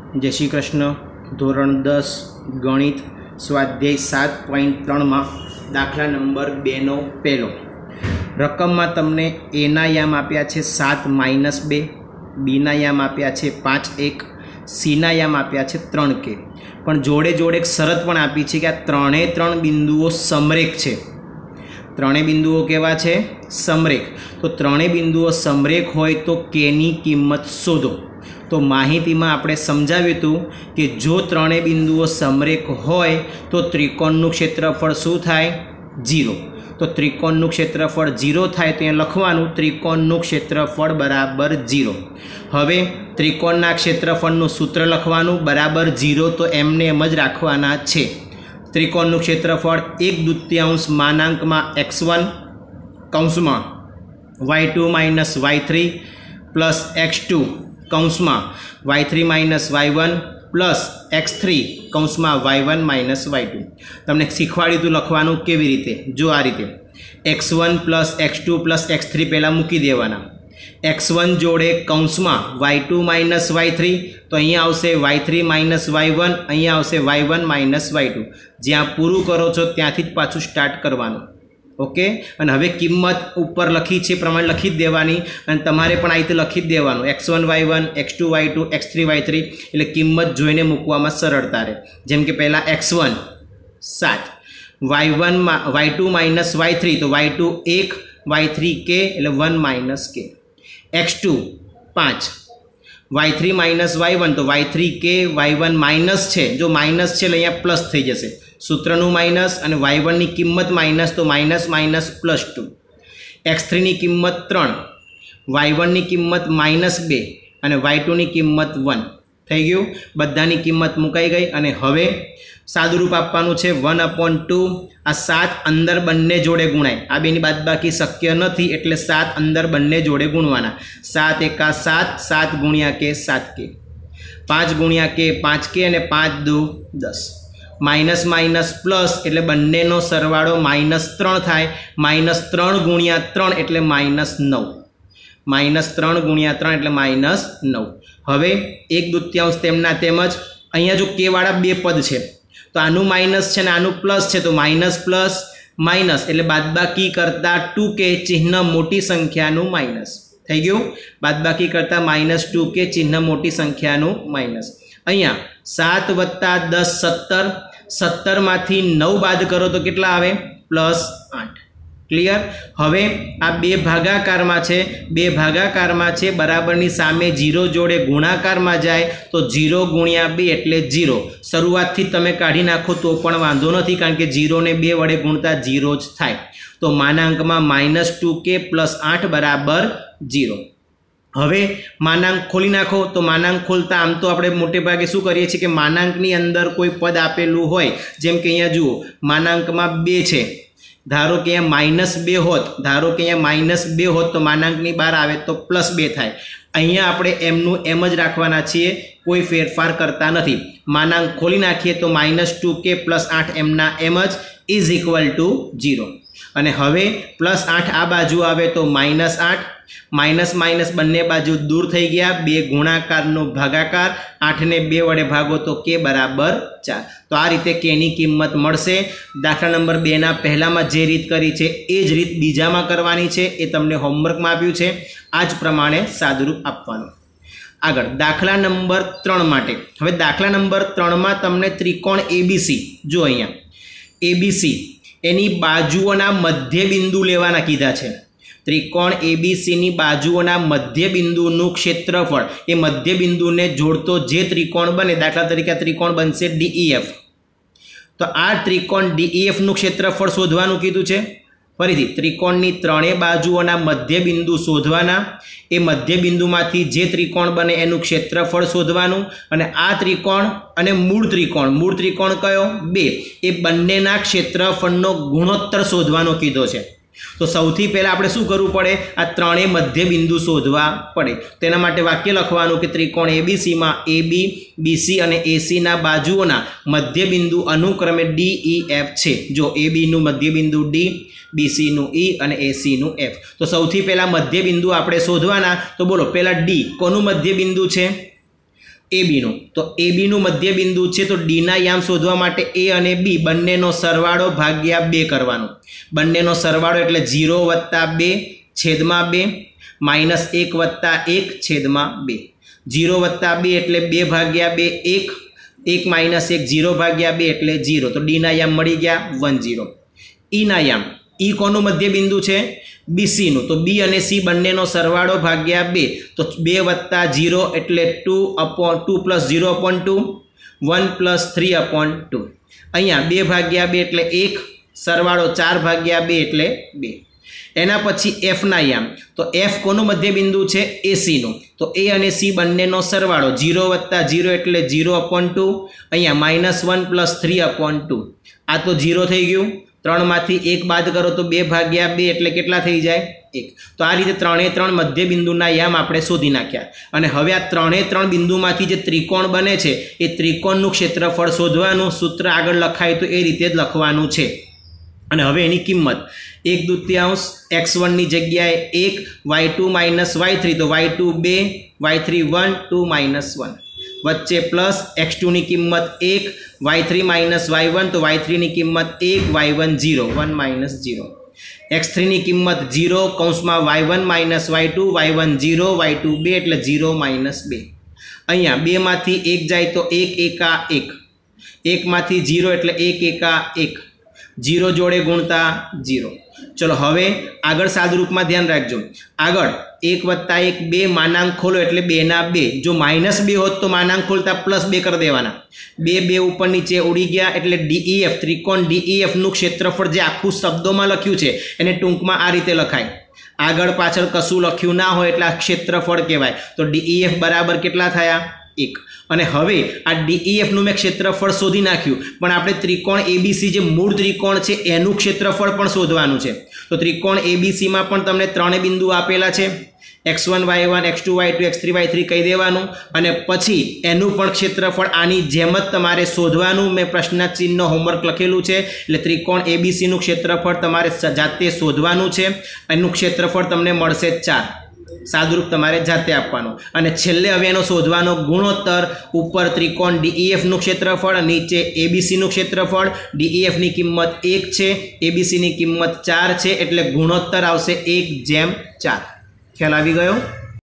जय श्री कृष्ण। धोरण 10 गणित स्वाध्याय 7.3 में दाखला नंबर 2 नो पहलो रकम में तमने ए ना याम आप्या छे 7 - 2, बी ना याम आप्या छे 5 1, सी ना याम आप्या छे 3 के। पण जोड़े जोड़े एक शरत पण आपी छे कि आ त्रणेय त्रण बिंदुओ समरेख छे। त्रणेय बिंदुओ केवा छे? समरेख। तो त्रणेय बिंदुओ समरेख होय तो के नी किंमत शोधो। तो माहिती में आपणे समजाव्युं हतुं कि जो त्रणेय बिंदुओ समरेख होय तो त्रिकोणनुं क्षेत्रफळ शुं थाय? 0। तो त्रिकोणनुं क्षेत्रफळ 0 थाय तो अहींया लखवानुं त्रिकोणनुं क्षेत्रफळ बराबर 0। हवे त्रिकोणना क्षेत्रफळनुं सूत्र लखवानुं बराबर 0 तो एमने एम ज राखवाना छे। त्रिकोणनुं क्षेत्रफळ 1/2 मानांकमां x1 कौंसमां y2 - y3 plus x2 कौंसमां y3 - y1 plus x3 कौंसमां y1 - y2। तमने शीखवाड्युं हतुं लखवानुं केवी रीते। जो आ रीते x1 plus x2 plus x3 पहला मूकी देवाना। x1 जोड़े कौंसमां y2 - y3 तो अहींया आवशे y3 - y1, अहींया आवशे y1 - y2। ज्यां पूरुं करो छो त्यांथी ज पाछुं स्टार्ट करवानुं। ओके। अने हवे किंमत ऊपर लखी छे प्रमाणे लखी ज देवानी अने तमारे पण आ रीते लखी ज देवानुं x1 y1 x2 y2 x3 y3 एटले किंमत जोईने मूकवामां सरळता रहे। जेम के पहला x1 7 y1 y2 - y3 तो y2 1 y3 k एटले 1 - k। x2 5 y3 - y1 तो y3 k y1 माइनस छे। जो माइनस छे अहींया प्लस थई जशे। सूत्रनु माइनस और y1 नी किंमत माइनस तो माइनस माइनस +2। x3 नी किंमत 3, y1 नी किंमत -2 और y2 नी किंमत 1 थई गयुं। बधानी किंमत मुकाई गई और हवे सादुरूप आपवानुं छे 1/2। आ 7 अंदर बंने जोड़े गुणाय। आ बेनी बादबाकी शक्य नथी एटले 7 अंदर बंने जोड़े गुणवाना। 7 एका 7, 7 गुणिया के 7k, 5 गुणिया के 5k और 5 2 10। माइनस माइनस प्लस एटले बंनेनो सरवाळो -3 थाय। -3 गुणिया 3 एटले -9। -3 गुणिया 3 एटले -9। हवे 1/2 तेमना तेमज अहींया जो के वाळा बे पद छे तो आनु माइनस छे ने आनु प्लस छे तो माइनस प्लस माइनस एटले बादबाकी करता 2k चिन्ह मोटी संख्यानुं माइनस थई गयुं। बादबाकी करता -2k चिन्ह मोटी संख्यानुं माइनस। अहींया 7 + 10 17, 17 मांथी 9 बाद करो तो केटला आवे? +8। क्लियर। हवे आ बे भागाकार में छे, बे भागाकार में छे बराबरनी सामे 0 जोड़े गुणाकार में जाए तो 0 गुणिया 2 एटले 0। शरूआत थी तमे काढी नाखो तो पण वांधो नथी कारण के 0 ने 2 वडे गुणता 0 ज थाय। तो मानांक में -2k + 8 बराबर 0। हवे मानांक खोली नाखो तो मानांक खोलता आम तो आपणे मोटे भागे शुं करीए छीए कि मानांकनी अंदर कोई पद आपेलुं होय जेम के अहींया जुओ मानांक में 2 छे। धारो कि अहींया -2 होत, धारो कि अहींया -2 होत तो मानांकनी बहार आवे तो +2 थाय। अहींया आपणे एमनुं एम ज राखवाना छीए, कोई फेरफार करता नथी। मानांक खोली नाखीए तो -2k + 8 एमना एम ज इज इक्वल टू 0। अने हवे +8 आ बाजू आवे तो -8, माइनस माइनस बंने बाजू दूर थई गया। 2 गुणाकारनो भागाकार, 8 ने 2 वडे भागो तो k बराबर 4। तो आ रीते k नी किंमत मळशे। दाखला नंबर 2 ना पहला में जे रीत करी छे ए ज रीत बीजा में करवानी छे। ए तमने होमवर्क में आप्युं छे। आज प्रमाणे सादुरूप आपवानुं। आगळ दाखला नंबर 3 माटे। हवे दाखला नंबर 3 में तमने त्रिकोण ABC जो अहींया ABC एनी बाजुओना मध्य बिंदु लेवाना कीधा छे। त्रिकोण ABC नी बाजुओना मध्य बिंदुनुं क्षेत्रफळ ए मध्य बिंदु ने जोड़तो जे त्रिकोण बने, दाखला तरीके त्रिकोण बनशे DEF। तो आ त्रिकोण DEF नुं क्षेत्रफळ शोधवानुं कीधुं छे। फरीथी त्रिकोणनी त्रणेय बाजुओना मध्य बिंदु शोधवाना। ए मध्य बिंदुमांथी जे त्रिकोण बने एनुं क्षेत्रफळ शोधवानुं अने आ त्रिकोण अने मूळ त्रिकोण कयो? 2 ए बंनेना क्षेत्रफळनो गुणोत्तर शोधवानो कीधो छे। तो सौथी पहला आपणे शुं करवुं पड़े? आ त्रणेय मध्य बिंदु शोधवा पड़े। तेना माटे वाक्य लखवानुं कि त्रिकोण ABC में AB, BC और AC ना बाजुओना मध्य बिंदु अनुक्रमे DEF छे। जो AB नु मध्य बिंदु D, BC नु E और AC नु F। तो सौथी पहला मध्य बिंदु आपणे शोधवाना। तो बोलो पहला D कोनु मध्य बिंदु छे? ए बी नो तो ए बी नु मध्य बिंदु है तो डी ना याम शोधवा माटे ए अने बी बंनेनो सरवाळो भाग्या 2 करवानो बंनेनो सरवाळो एटले 0 + 2 छेदमां 2 -1 + 1 छेदमां 2 0 + 2 एटले 2 भाग्या 2 1 1 - 1 0 भाग्या 2 एटले 0 तो डी ना याम मळी गया 1 0 ई ना याम ई कोनु मध्य बिंदु है बीसी नु तो बी अने सी बंनेनो सरवाळो भाग्या 2 तो 2 + 0 एटले 2 + 0/2 1 + 3/2 अहींया 2 भाग्या 2 एटले 1 सरवाळो 4 भाग्या 2 एटले 2 एना पछी एफ ना याम तो एफ कोनु मध्य बिंदु है एसी नु तो ए अने सी बंनेनो सरवाळो 0 + 0 एटले 0/2 अहींया -1 + 3/2 आ तो 0 थई गयुं 3 मांथी 1 बाद करो तो 2 भाग्या 2 एटले केटला थई जाय 1 तो आ रीते 3 मध्य बिंदुना याम आपणे शोधी नाख्या अने हवे आ 3 बिंदुमांथी जे त्रिकोण बने छे ए त्रिकोणनुं क्षेत्रफळ शोधवानुं सूत्र आगळ लखाय तो ए रीते ज लखवानुं छे अने हवे एनी किंमत 1/2 x1 नी जग्याए 1 y2 - y3 तो y2 2 y3 1 2 - 1 वच्चे प्लस x2 नी किंमत 1 y3 - y1 तो y3 नी किंमत 1 y1 0 1 - 0 x3 नी किंमत 0 कौंसमां y1 - y2 y1 0 y2 2 एटले 0 - 2 अहींया 2 मांथी 1 जाय तो 1 एका 1 1 मांथी 0 एटले 1 एका 1 0 जोड़े गुणता 0 चलो हवे आगळ सादरूप में ध्यान रखजो आगळ 1 + 1 2 मानांक खोलो एटले 2 ना 2 जो -2 होत तो मानांक खोलता +2 कर देवाना 2 2 ऊपर नीचे उड़ी गया एटले डीईएफ त्रिकोण डीईएफ नु क्षेत्रफळ जे आखुं शब्दोमां लख्युं छे एने टूंकमां आ रीते लखाय आगळ पाछळ कशुं लख्युं ना होय एटले क्षेत्रफळ कहेवाय तो डीईएफ बराबर केटला थया 1 અને હવે આ DEF નું મેં ક્ષેત્રફળ શોધી નાખ્યું પણ આપણે ત્રિકોણ ABC જે મૂળ ત્રિકોણ છે એનું ક્ષેત્રફળ પણ શોધવાનું છે તો ત્રિકોણ ABC માં પણ તમને ત્રણે બિંદુ આપેલા છે x1 y1 x2 y2 x3 y3 કહી દેવાનું અને પછી એનું પણ ક્ષેત્રફળ આની જેમ જ તમારે શોધવાનું મેં પ્રશ્નાર્થ ચિહ્ન હોમવર્ક લખેલું છે એટલે ત્રિકોણ ABC નું ક્ષેત્રફળ તમારે જાતે શોધવાનું છે એનું ક્ષેત્રફળ તમને મળશે 4 सादरूप तमारे जाते आपवानो अने छेल्ले हवे एनो शोधवानो गुणोत्तर ऊपर त्रिकोण DEF नु क्षेत्रफळ नीचे ABC नु क्षेत्रफळ DEF नी किंमत 1 छे ABC नी किंमत 4 छे एटले गुणोत्तर आवशे 1/4 ख्याल आवी गयो।